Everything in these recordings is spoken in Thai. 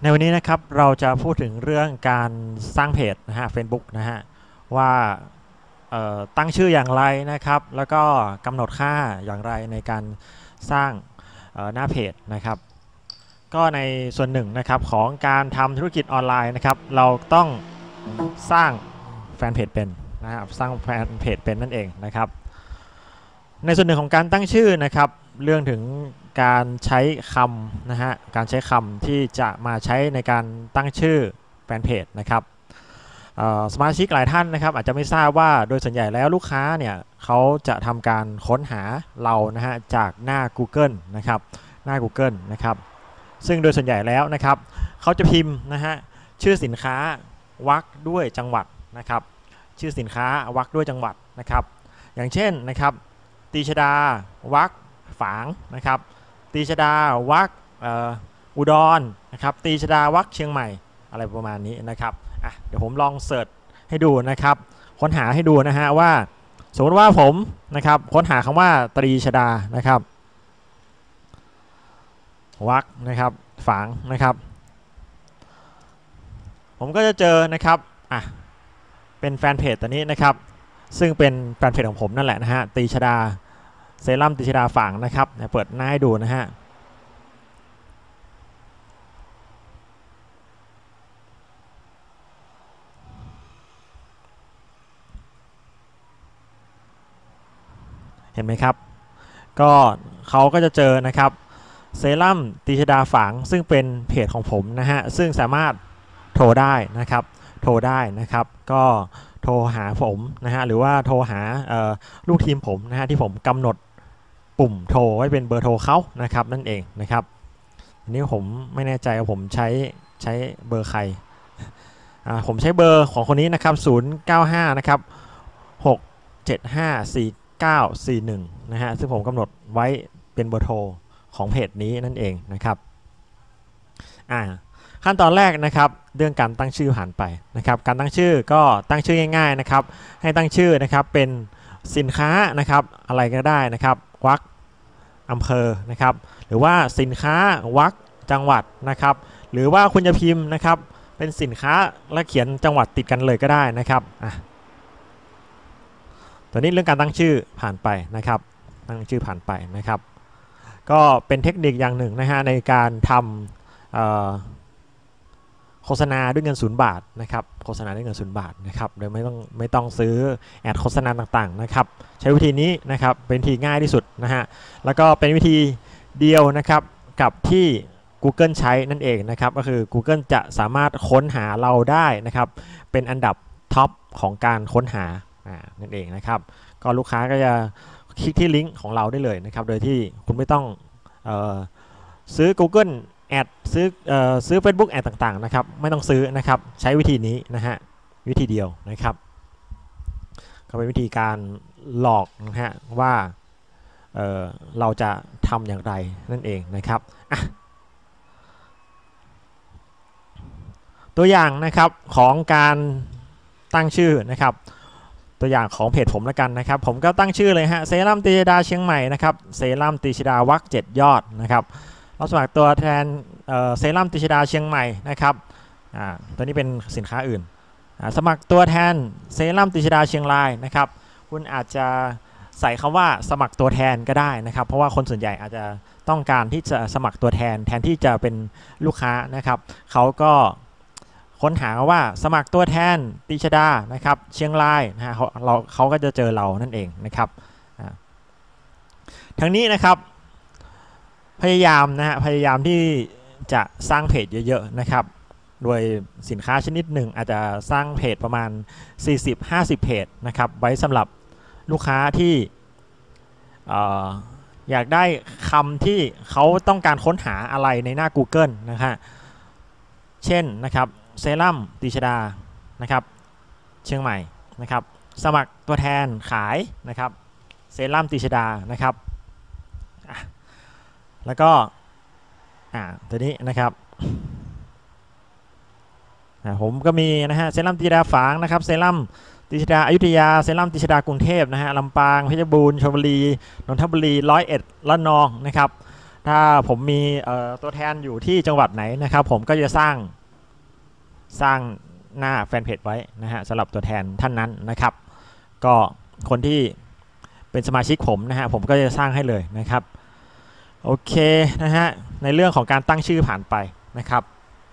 ในวันนี้นะครับเราจะพูดถึงเรื่องการสร้างเพจนะฮะ Facebook นะฮะว่าตั้งชื่ออย่างไรนะครับแล้วก็กำหนดค่าอย่างไรในการสร้างหน้าเพจนะครับก็ในส่วนหนึ่งนะครับของการทำธุรกิจออนไลน์นะครับเราต้องสร้างแฟนเพจเป็นนะครับสร้างแฟนเพจเป็นนั่นเองนะครับในส่วนหนึ่งของการตั้งชื่อนะครับเรื่องถึงการใช้คำนะฮะการใช้คำที่จะมาใช้ในการตั้งชื่อแฟนเพจนะครับสมาชิกหลายท่านนะครับอาจจะไม่ทราบว่าโดยส่วนใหญ่แล้วลูกค้าเนี่ยเขาจะทำการค้นหาเรานะฮะจากหน้า Google นะครับหน้า Google นะครับซึ่งโดยส่วนใหญ่แล้วนะครับเขาจะพิมพ์นะฮะชื่อสินค้าวรรคด้วยจังหวัดนะครับชื่อสินค้าวรรคด้วยจังหวัดนะครับอย่างเช่นนะครับตีชดาวรรคฝางนะครับตีชดาวรรคอุดรนะครับตีชดาวรรคเชียงใหม่อะไรประมาณนี้นะครับเดี๋ยวผมลองเสิร์ชให้ดูนะครับค้นหาให้ดูนะฮะว่าสมมติว่าผมนะครับค้นหาคำว่าตรีชดานะครับวรรคนะครับฝางนะครับผมก็จะเจอนะครับเป็นแฟนเพจตัวนี้นะครับซึ่งเป็นแฟนเพจของผมนั่นแหละนะฮะตรีชดาเซรั่มตรีชดาฝางนะครับเปิดหน้าให้ดูนะฮะเห็นไหมครับก็เขาก็จะเจอนะครับเซรั่มตีชดาฝางซึ่งเป็นเพจของผมนะฮะซึ่งสามารถโทรได้นะครับก็โทรหาผมนะฮะหรือว่าโทรหาลูกทีมผมนะฮะที่ผมกำหนดปุ่มโทรไว้เป็นเบอร์โทรเขานะครับนั่นเองนะครับอันนี้ผมไม่แน่ใจว่าผมใช้เบอร์ใครผมใช้เบอร์ของคนนี้นะครับ095นะครับ6754941นะฮะซึ่งผมกำหนดไว้เป็นเบอร์โทรของเพจนี้นั่นเองนะครับขั้นตอนแรกนะครับเรื่องการตั้งชื่อผ่านไปนะครับการตั้งชื่อก็ตั้งชื่อง่ายๆนะครับให้ตั้งชื่อนะครับเป็นสินค้านะครับอะไรก็ได้นะครับวรรคอำเภอนะครับหรือว่าสินค้าวรรคจังหวัดนะครับหรือว่าคุณจะพิมพ์นะครับเป็นสินค้าและเขียนจังหวัดติดกันเลยก็ได้นะครับตัวนี้เรื่องการตั้งชื่อผ่านไปนะครับตั้งชื่อผ่านไปนะครับก็เป็นเทคนิคอย่างหนึ่งนะฮะในการทำโฆษณาด้วยเงิน0 บาทนะครับโฆษณาด้วยเงิน0 บาทนะครับโดยไม่ต้องซื้อแอดโฆษณาต่างๆนะครับใช้วิธีนี้นะครับเป็นวิธีง่ายที่สุดนะฮะแล้วก็เป็นวิธีเดียวนะครับกับที่ Google ใช้นั่นเองนะครับก็คือ Google จะสามารถค้นหาเราได้นะครับเป็นอันดับท็อปของการค้นหานั่นเองนะครับก็ลูกค้าก็จะคลิกที่ลิงก์ของเราได้เลยนะครับโดยที่คุณไม่ต้องซื้อ Google แอดซื้อ Facebook แอดต่างๆนะครับไม่ต้องซื้อนะครับใช้วิธีนี้นะฮะวิธีเดียวนะครับก็เป็นวิธีการหลอกนะฮะว่าเราจะทำอย่างไรนั่นเองนะครับตัวอย่างนะครับของการตั้งชื่อนะครับตัวอย่างของเพจผมแล้วกันนะครับผมก็ตั้งชื่อเลยฮะเซรั่มตีชดาเชียงใหม่นะครับเซรั่มตีชดาวรรค7 ยอดนะครับเราสมัครตัวแทนเซรั่มตีชดาเชียงใหม่นะครับตัวนี้เป็นสินค้าอื่นสมัครตัวแทนเซรั่มตีชดาเชียงรายนะครับคุณอาจจะใส่คำว่าสมัครตัวแทนก็ได้นะครับเพราะว่าคนส่วนใหญ่อาจจะต้องการที่จะสมัครตัวแทนที่จะเป็นลูกค้านะครับเขาก็ค้นหาว่าสมัครตัวแทนตีชดานะครับเชียงรายนะฮะเขาก็จะเจอเรานั่นเองนะครับทั้งนี้นะครับพยายามที่จะสร้างเพจเยอะๆนะครับโดยสินค้าชนิดหนึ่งอาจจะสร้างเพจประมาณ 40-50 เพจนะครับไว้สำหรับลูกค้าที่อยากได้คำที่เขาต้องการค้นหาอะไรในหน้า Google นะฮะเช่นนะครับเซรั่มตีชดานะครับเชียงใหม่นะครับสมัครตัวแทนขายนะครับเซรั่มตีชดานะครับแล้วก็ตัวนี้นะครับผมก็มีนะฮะเซรั่มตีชดาฝางนะครับเซรั่มตีชดาอยุธยาเซรั่มตีชดากรุงเทพนะฮะลำปางเพชรบูรณ์ชลบุรีนนทบุรี101ระนองนะครับถ้าผมมีตัวแทนอยู่ที่จังหวัดไหนนะครับผมก็จะสร้างหน้าแฟนเพจไว้นะฮะสำหรับตัวแทนท่านนั้นนะครับก็คนที่เป็นสมาชิกผมนะฮะผมก็จะสร้างให้เลยนะครับโอเคนะฮะในเรื่องของการตั้งชื่อผ่านไปนะครับ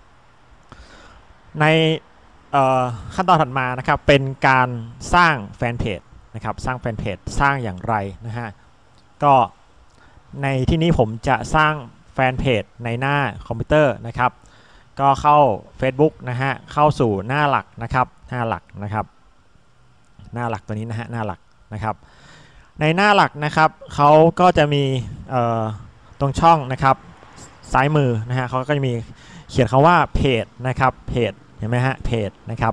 ในขั้นตอนถัดมานะครับเป็นการสร้างแฟนเพจนะครับสร้างแฟนเพจสร้างอย่างไรนะฮะก็ในที่นี้ผมจะสร้างแฟนเพจในหน้าคอมพิวเตอร์นะครับก็เข้า Facebook นะฮะเข้าสู่หน้าหลักนะครับหน้าหลักนะครับหน้าหลักตัวนี้นะฮะหน้าหลักนะครับในหน้าหลักนะครับเขาก็จะมีตรงช่องนะครับซ้ายมือนะฮะเขาก็จะมีเขียนคำว่าเพจนะครับเพจเห็นไหมฮะเพจนะครับ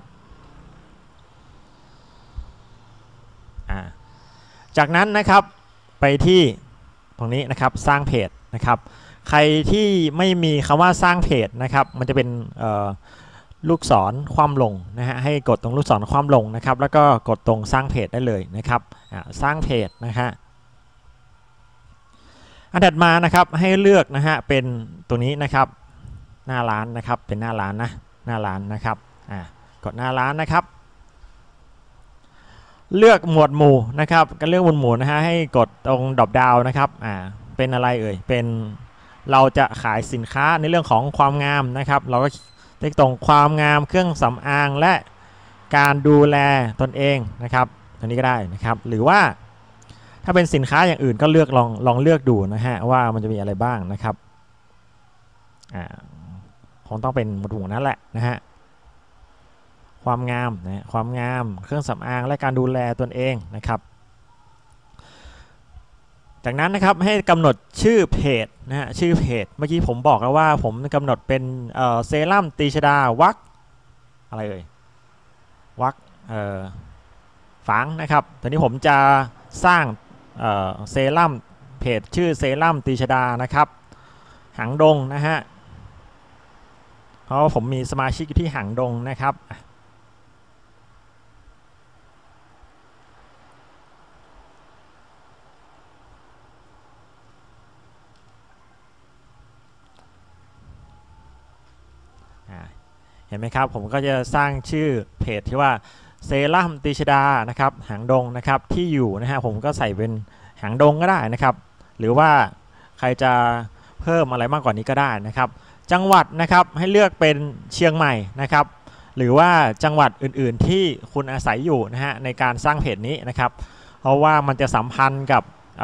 จากนั้นนะครับไปที่ตรงนี้นะครับสร้างเพจนะครับใครที่ไม่มีคำว่าสร้างเพจนะครับมันจะเป็นลูกศรคว่ำลงนะฮะให้กดตรงลูกศรคว่ำลงนะครับแล้วก็กดตรงสร้างเพจได้เลยนะครับสร้างเพจนะฮะอันถัดมานะครับให้เลือกนะฮะเป็นตัวนี้นะครับหน้าร้านนะครับเป็นหน้าร้านนะหน้าร้านนะครับกดหน้าร้านนะครับเลือกหมวดหมู่นะครับก็เลือกหมวดหมู่นะฮะให้กดตรงดรอปดาวน์นะครับเป็นอะไรเอ่ยเป็นเราจะขายสินค้าในเรื่องของความงามนะครับเราก็เลือกตรงความงามเครื่องสำอางและการดูแลตนเองนะครับตัวนี้ก็ได้นะครับหรือว่าถ้าเป็นสินค้าอย่างอื่นก็เลือกลองเลือกดูนะฮะว่ามันจะมีอะไรบ้างนะครับคงต้องเป็นหมวดหมู่นั้นแหละนะฮะความงามนะความงามเครื่องสำอางและการดูแลตนเองนะครับจากนั้นนะครับให้กำหนดชื่อเพจนะฮะชื่อเพจเมื่อกี้ผมบอกแล้วว่าผมกำหนดเป็นเซรั่มตีชดาวักอะไรเอ่ยวักฝังนะครับตอนนี้ผมจะสร้างเซรั่มเพจชื่อเซรั่มตีชดานะครับหางดงนะฮะเพราะผมมีสมาชิกอยู่ที่หางดงนะครับเห็นไหมครับผมก็จะสร้างชื่อเพจที่ว่าเซรั่มตีชดานะครับหางดงนะครับที่อยู่นะฮะผมก็ใส่เป็นหางดงก็ได้นะครับหรือว่าใครจะเพิ่มอะไรมากกว่านี้ก็ได้นะครับจังหวัดนะครับให้เลือกเป็นเชียงใหม่นะครับหรือว่าจังหวัดอื่นๆที่คุณอาศัยอยู่นะฮะในการสร้างเพจนี้นะครับเพราะว่ามันจะสัมพันธ์กับ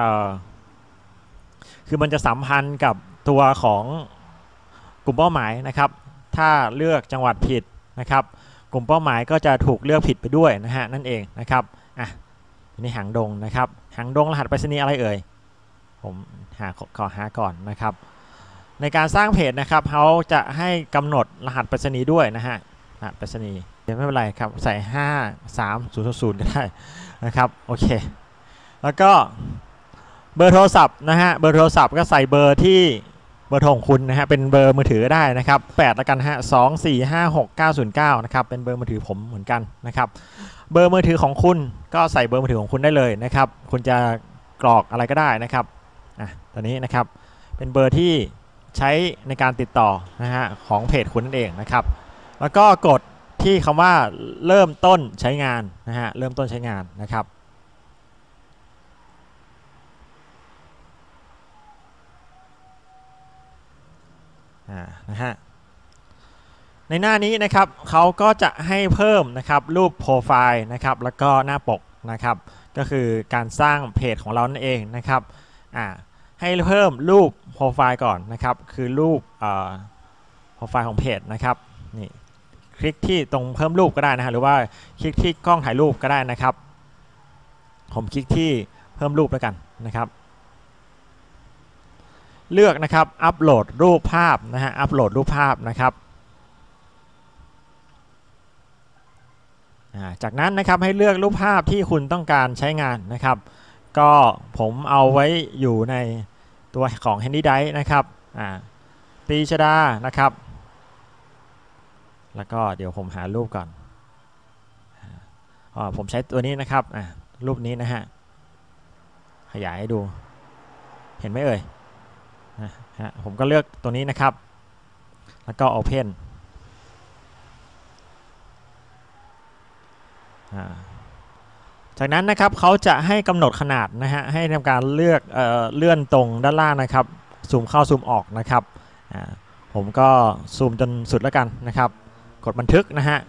คือมันจะสัมพันธ์กับตัวของกลุ่มเป้าหมายนะครับถ้าเลือกจังหวัดผิดนะครับกลุ่มเป้าหมายก็จะถูกเลือกผิดไปด้วยนะฮะนั่นเองนะครับนี่หางดงนะครับหางดงรหัสไปรษณีย์อะไรเอ่ยผมขอหาก่อนนะครับในการสร้างเพจนะครับเขาจะให้กำหนดรหัสไปรษณีย์ด้วยนะฮะรหัสไปรษณีย์ไม่เป็นไรครับใส่53000ก็ได้นะครับโอเคแล้วก็เบอร์โทรศัพท์นะฮะเบอร์โทรศัพท์ก็ใส่เบอร์ที่เบอร์โทรของคุณนะฮะเป็นเบอร์มือถือได้นะครับ8แล้วกันฮะ2456909นะครับเป็นเบอร์มือถือผมเหมือนกันนะครับเบอร์มือถือของคุณก็ใส่เบอร์มือถือของคุณได้เลยนะครับคุณจะกรอกอะไรก็ได้นะครับตอนนี้นะครับเป็นเบอร์ที่ใช้ในการติดต่อนะฮะของเพจคุณนั่นเองนะครับแล้วก็กดที่คำว่าเริ่มต้นใช้งานนะฮะเริ่มต้นใช้งานนะครับนะฮะในหน้านี้นะครับเขาก็จะให้เพิ่มนะครับรูปโปรไฟล์นะครับแล้วก็หน้าปกนะครับก็คือการสร้างเพจของเรานั่นเองนะครับให้เพิ่มรูปโปรไฟล์ก่อนนะครับคือรูปโปรไฟล์ของเพจนะครับนี่คลิกที่ตรงเพิ่มรูปก็ได้นะฮะหรือว่าคลิกที่กล้องถ่ายรูปก็ได้นะครับผมคลิกที่เพิ่มรูปแล้วกันนะครับเลือกนะครับอัปโหลดรูปภาพนะฮะอัปโหลดรูปภาพนะครับจากนั้นนะครับให้เลือกรูปภาพที่คุณต้องการใช้งานนะครับก็ผมเอาไว้อยู่ในตัวของ Handy Drive นะครับตีชดานะครับแล้วก็เดี๋ยวผมหารูปก่อนผมใช้ตัวนี้นะครับรูปนี้นะฮะขยายให้ดูเห็นไหมเอ่ยผมก็เลือกตัวนี้นะครับแล้วก็ Open จากนั้นนะครับเขาจะให้กำหนดขนาดนะฮะให้ทำการเลือกเลื่อนตรงด้านล่างนะครับซูมเข้าซูมออกนะครับผมก็ซูมจนสุดแล้วกันนะครับกดบันทึกนะฮะ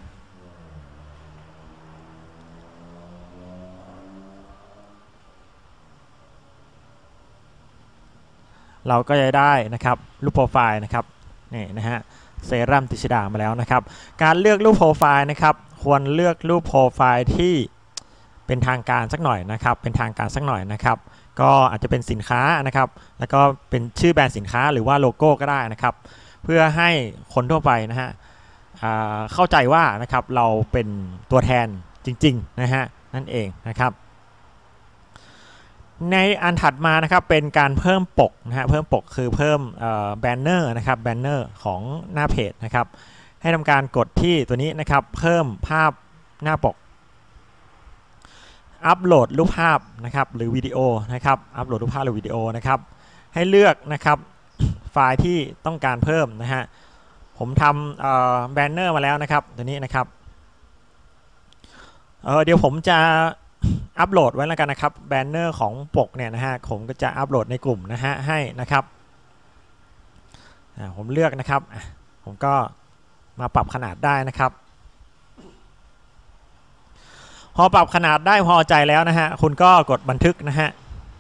เราก็จะได้นะครับรูปโปรไฟล์นะครับนี่นะฮะเซรั่มติชิดามาแล้วนะครับการเลือกรูปโปรไฟล์นะครับควรเลือกรูปโปรไฟล์ที่เป็นทางการสักหน่อยนะครับเป็นทางการสักหน่อยนะครับก็อาจจะเป็นสินค้านะครับแล้วก็เป็นชื่อแบรนด์สินค้าหรือว่าโลโก้ก็ได้นะครับเพื่อให้คนทั่วไปนะฮะเข้าใจว่านะครับเราเป็นตัวแทนจริงๆนะฮะนั่นเองนะครับในอันถัดมานะครับเป็นการเพิ่มปกนะฮะเพิ่มปกคือเพิ่มแบนเนอร์นะครับแบนเนอร์ของหน้าเพจนะครับให้ทำการกดที่ตัวนี้นะครับเพิ่มภาพหน้าปกอัปโหลดรูปภาพนะครับหรือวิดีโอนะครับอัปโหลดรูปภาพหรือวิดีโอนะครับให้เลือกนะครับไฟล์ที่ต้องการเพิ่มนะฮะผมทำแบนเนอร์มาแล้วนะครับตัวนี้นะครับเดี๋ยวผมจะอัปโหลดไว้แล้วกันนะครับแบนเนอร์ของปกเนี่ยนะฮะผมก็จะอัปโหลดในกลุ่มนะฮะให้นะครับผมเลือกนะครับผมก็มาปรับขนาดได้นะครับพอปรับขนาดได้พอใจแล้วนะฮะคุณก็กดบันทึกนะฮะ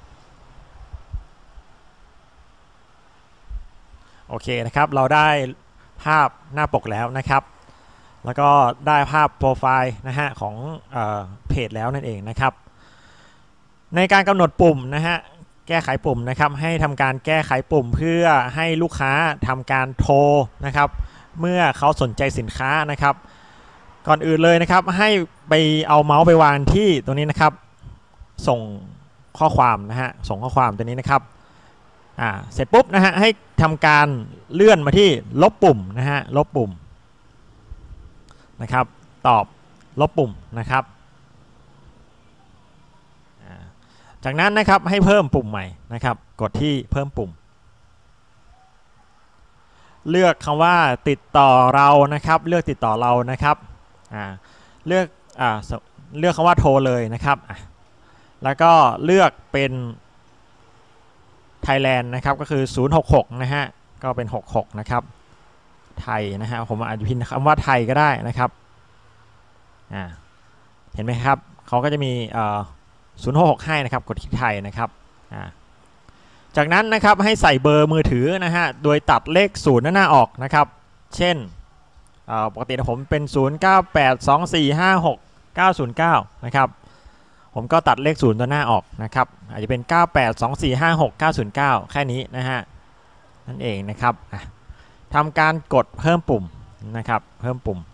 โอเคนะครับเราได้ภาพหน้าปกแล้วนะครับแล้วก็ได้ภาพโปรไฟล์นะฮะของเพจแล้วนั่นเองนะครับในการกำหนดปุ่มนะฮะแก้ไขปุ่มนะครับให้ทำการแก้ไขปุ่มเพื่อให้ลูกค้าทำการโทรนะครับเมื่อเขาสนใจสินค้านะครับก่อนอื่นเลยนะครับให้ไปเอาเมาส์ไปวางที่ตรงนี้นะครับส่งข้อความนะฮะส่งข้อความตัวนี้นะครับเสร็จปุ๊บนะฮะให้ทำการเลื่อนมาที่ลบปุ่มนะฮะลบปุ่มนะครับตอบลบปุ่มนะครับจากนั้นนะครับให้เพิ่มปุ่มใหม่นะครับกดที่เพิ่มปุ่มเลือกคำว่าติดต่อเรานะครับเลือกติดต่อเรานะครับเลือกคำว่าโทรเลยนะครับแล้วก็เลือกเป็น Thailand นะครับก็คือ066นะฮะก็เป็น66นะครับไทยนะฮะผมอาจจะพิมพ์คำว่าไทยก็ได้นะครับเห็นไหมครับเขาก็จะมี066ให้นะครับกดที่ไทยนะครับจากนั้นนะครับให้ใส่เบอร์มือถือนะฮะโดยตัดเลข0หน้าออกนะครับเช่นปกติผมเป็น 0982456909 นะครับผมก็ตัดเลข0ตัวหน้าออกนะครับอาจจะเป็น 98245699 แค่นี้นะฮะนั่นเองนะครับทำการกดเพิ่มปุ่มนะครับเพิ่มปุ่ม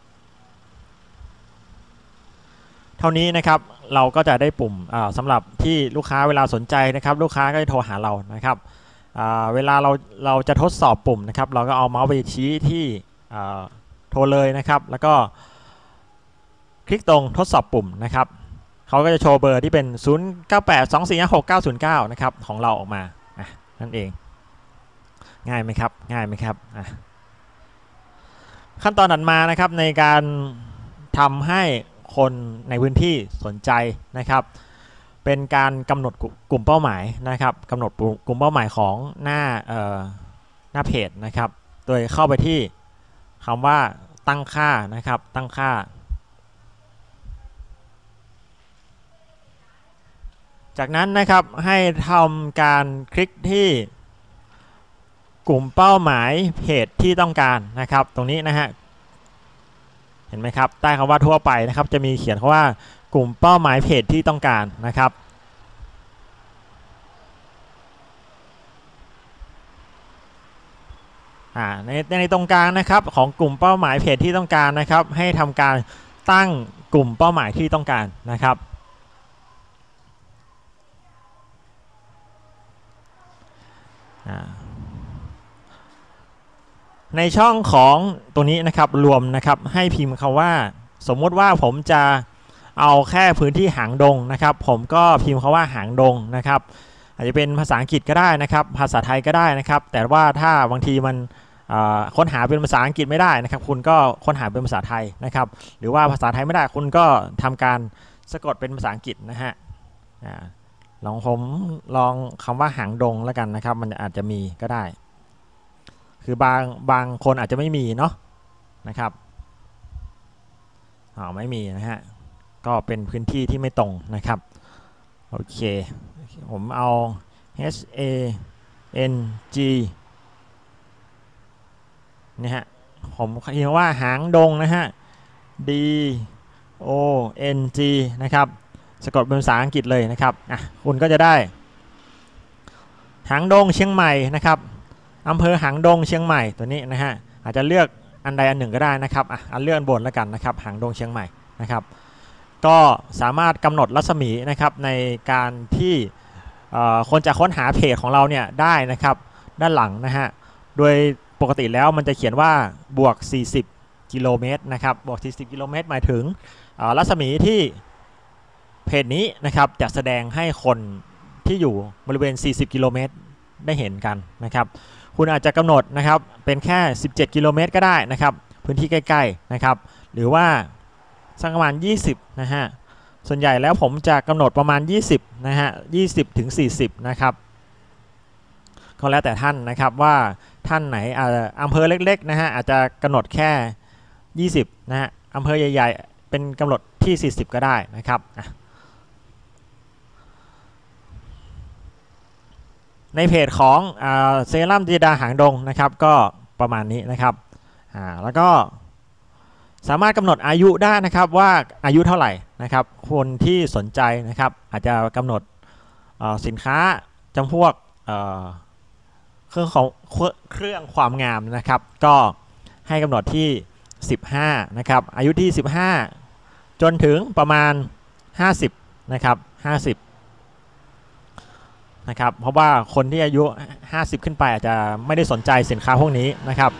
เท่านี้นะครับเราก็จะได้ปุ่มสำหรับที่ลูกค้าเวลาสนใจนะครับลูกค้าก็จะโทรหาเรานะครับเวลาเราจะทดสอบปุ่มนะครับเราก็เอาเมาส์ไปชี้ที่โทรเลยนะครับแล้วก็คลิกตรงทดสอบปุ่มนะครับเขาก็จะโชว์เบอร์ที่เป็น 0982456909 นะครับของเราออกมานั่นเองง่ายไหมครับง่ายไหมครับขั้นตอนถัดมานะครับในการทำให้คนในพื้นที่สนใจนะครับเป็นการกำหนดกลุ่มเป้าหมายนะครับกำหนดกลุ่มเป้าหมายของหน้าเพจนะครับโดยเข้าไปที่คำว่าตั้งค่านะครับตั้งค่าจากนั้นนะครับให้ทำการคลิกที่กลุ่มเป้าหมายเพจที่ต้องการนะครับตรงนี้นะฮะเห็นไหมครับใต้คำว่าทั่วไปนะครับจะมีเขียนคำว่ากลุ่มเป้าหมายเพจที่ต้องการนะครับในตรงกลางนะครับของกลุ่มเป้าหมายเพจที่ต้องการนะครับให้ทำการตั้งกลุ่มเป้าหมายที่ต้องการนะครับในช่องของตัวนี้นะครับรวมนะครับให้พิมพ์คำว่าสมมติว่าผมจะเอาแค่พื้นที่หางดงนะครับผมก็พิมพ์คำว่าหางดงนะครับอาจจะเป็นภาษาอังกฤษก็ได้นะครับภาษาไทยก็ได้นะครับแต่ว่าถ้าบางทีมันค้นหาเป็นภาษาอังกฤษไม่ได้นะครับคุณก็ค้นหาเป็นภาษาไทยนะครับหรือว่าภาษาไทยไม่ได้คุณก็ทำการสะกดเป็นภาษาอังกฤษนะฮะผมลองคำว่าหางดงแล้วกันนะครับมันอาจจะมีก็ได้คือบางคนอาจจะไม่มีเนาะนะครับไม่มีนะฮะก็เป็นพื้นที่ที่ไม่ตรงนะครับโอเคผมเอา H A N G นี่ฮะผมเขียนว่าหางดงนะฮะ D O N G นะครับสะกดเป็นภาษาอังกฤษเลยนะครับคุณก็จะได้หางดงเชียงใหม่นะครับอำเภอหางดงเชียงใหม่ตัวนี้นะฮะอาจจะเลือกอันใดอันหนึ่งก็ได้นะครับเลือกบนแล้วกันนะครับหางดงเชียงใหม่นะครับก็สามารถกำหนดรัศมีนะครับในการที่คนจะค้นหาเพจของเราเนี่ยได้นะครับด้านหลังนะฮะโดยปกติแล้วมันจะเขียนว่าบวก40กิโลเมตรนะครับบวก40กิโลเมตรหมายถึงรัศมีที่เพจนี้นะครับจะแสดงให้คนที่อยู่บริเวณ40กิโลเมตรได้เห็นกันนะครับคุณอาจจะกำหนดนะครับเป็นแค่17กิโลเมตรก็ได้นะครับพื้นที่ใกล้ๆนะครับหรือว่าสักประมาณ20นะฮะส่วนใหญ่แล้วผมจะกำหนดประมาณ20นะฮะ20ถึง40นะครับก็แล้วแต่ท่านนะครับว่าท่านไหนอำเภอเล็กๆนะฮะอาจจะกำหนดแค่20นะฮะอำเภอใหญ่ๆเป็นกำหนดที่40ก็ได้นะครับในเพจของเซรั่มจิตรดาหางดงนะครับก็ประมาณนี้นะครับแล้วก็สามารถกำหนดอายุได้นะครับว่าอายุเท่าไหร่นะครับคนที่สนใจนะครับอาจจะกำหนดสินค้าจำพวกเครื่องความงามนะครับก็ให้กำหนดที่15นะครับอายุที่15จนถึงประมาณ50นะครับ50นะครับเพราะว่าคนที่อายุ50ขึ้นไปอาจจะไม่ได้สนใจสินค้าพวกนี้นะครับ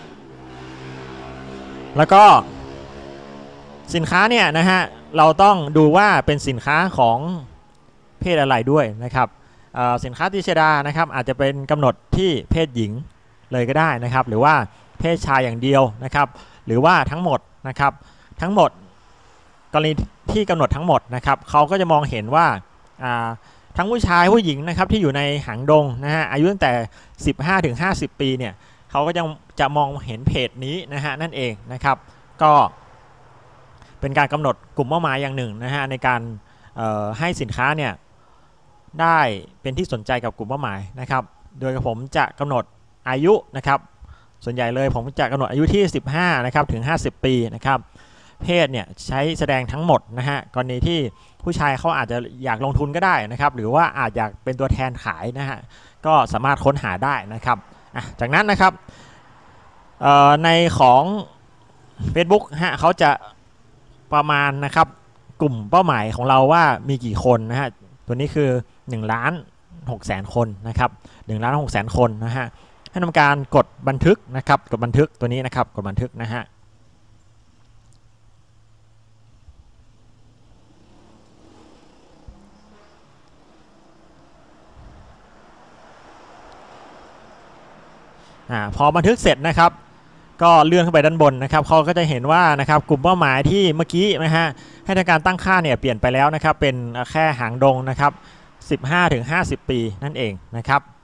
แล้วก็สินค้าเนี่ยนะฮะเราต้องดูว่าเป็นสินค้าของเพศอะไรด้วยนะครับสินค้าติชดานะครับอาจจะเป็นกำหนดที่เพศหญิงเลยก็ได้นะครับหรือว่าเพศชายอย่างเดียวนะครับหรือว่าทั้งหมดนะครับทั้งหมดกรณีที่กำหนดทั้งหมดนะครับเขาก็จะมองเห็นว่าทั้งผู้ชายผู้หญิงนะครับที่อยู่ในหางดงนะฮะอายุตั้งแต่15ถึง50ปีเนี่ยเขาก็จะมองเห็นเพจนี้นะฮะนั่นเองนะครับก็เป็นการกำหนดกลุ่มเป้าหมายอย่างหนึ่งนะฮะในการให้สินค้าเนี่ยได้เป็นที่สนใจกับกลุ่มเป้าหมายนะครับโดยผมจะกำหนดอายุนะครับส่วนใหญ่เลยผมจะกำหนดอายุที่15นะครับถึง50ปีนะครับเพศเนี่ยใช้แสดงทั้งหมดนะฮะกรณีที่ผู้ชายเขาอาจจะอยากลงทุนก็ได้นะครับหรือว่าอาจอยากเป็นตัวแทนขายนะฮะก็สามารถค้นหาได้นะครับจากนั้นนะครับในของ Facebook ฮะเขาจะประมาณนะครับกลุ่มเป้าหมายของเราว่ามีกี่คนนะฮะตัวนี้คือ1,600,000 คนนะครับ1,600,000 คนนะฮะให้ทำการกดบันทึกนะครับกดบันทึกตัวนี้นะครับกดบันทึกนะฮะพอบันทึกเสร็จนะครับก็เลื่อนขึ้นไปด้านบนนะครับเขาก็จะเห็นว่านะครับกลุ่มเป้าหมายที่เมื่อกี้นะฮะให้ทำการตั้งค่าเนี่ยเปลี่ยนไปแล้วนะครับเป็นแค่หางดงนะครับ15ถึง50ปีนั่นเองนะครับ